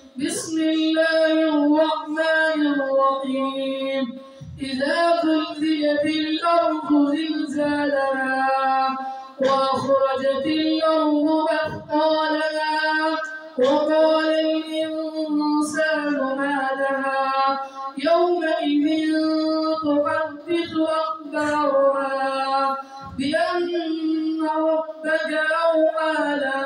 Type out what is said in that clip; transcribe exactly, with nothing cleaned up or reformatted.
بسم الله الرحمن الرحيم إذا زلزلت الأرض زلزالها وأخرجت الأرض أثقالها وقال الإنسان ما لها يومئذ تحدث أخبارها بأن ربك أوحى لها